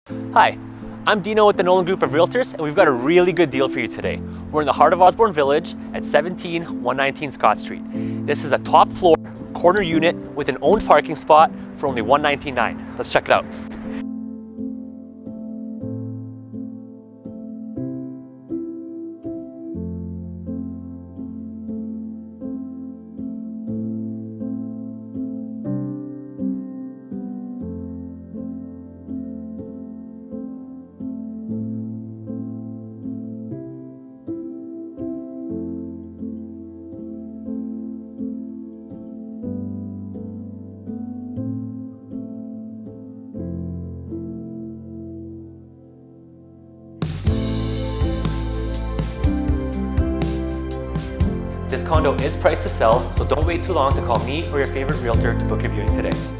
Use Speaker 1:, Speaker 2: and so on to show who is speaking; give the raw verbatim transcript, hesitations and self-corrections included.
Speaker 1: Hi, I'm Dino with the Nolan Group of Realtors, and we've got a really good deal for you today. We're in the heart of Osborne Village at seventeen one nineteen Scott Street. This is a top floor corner unit with an owned parking spot for only one ninety-nine. Let's check it out. This condo is priced to sell, so don't wait too long to call me or your favorite realtor to book your viewing today.